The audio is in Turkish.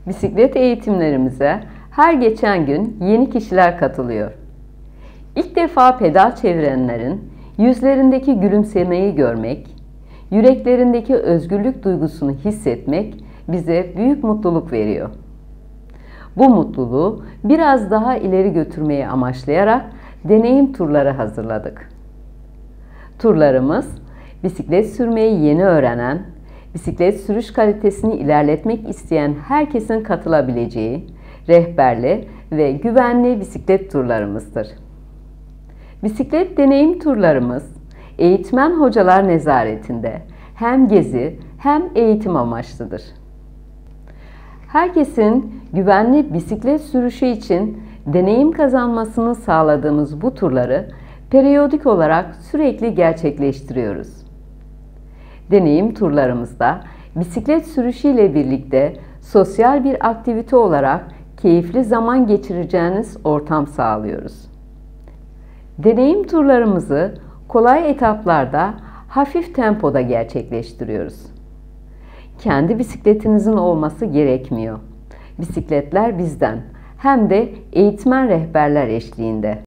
Bisiklet eğitimlerimize her geçen gün yeni kişiler katılıyor. İlk defa pedal çevirenlerin yüzlerindeki gülümsemeyi görmek, yüreklerindeki özgürlük duygusunu hissetmek bize büyük mutluluk veriyor. Bu mutluluğu biraz daha ileri götürmeyi amaçlayarak deneyim turları hazırladık. Turlarımız, bisiklet sürmeyi yeni öğrenen, bisiklet sürüş kalitesini ilerletmek isteyen herkesin katılabileceği rehberli ve güvenli bisiklet turlarımızdır. Bisiklet deneyim turlarımız, eğitmen hocalar nezaretinde hem gezi hem eğitim amaçlıdır. Herkesin güvenli bisiklet sürüşü için deneyim kazanmasını sağladığımız bu turları periyodik olarak sürekli gerçekleştiriyoruz. Deneyim turlarımızda bisiklet sürüşü ile birlikte sosyal bir aktivite olarak keyifli zaman geçireceğiniz ortam sağlıyoruz. Deneyim turlarımızı kolay etaplarda hafif tempoda gerçekleştiriyoruz. Kendi bisikletinizin olması gerekmiyor. Bisikletler bizden, hem de eğitmen rehberler eşliğinde.